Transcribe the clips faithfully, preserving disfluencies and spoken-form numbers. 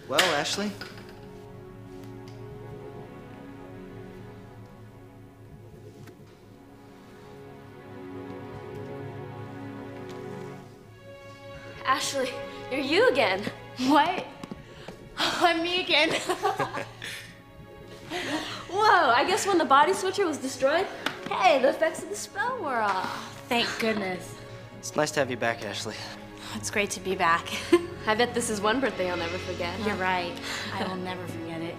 Well, Ashley? Ashley, you're you again. What? I'm me again. Whoa, I guess when the body switcher was destroyed, hey, the effects of the spell were off. Thank goodness. It's nice to have you back, Ashley. It's great to be back. I bet this is one birthday I'll never forget. You're right. I will never forget it.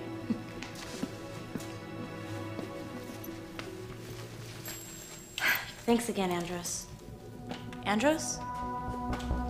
Thanks again, Andros. Andros?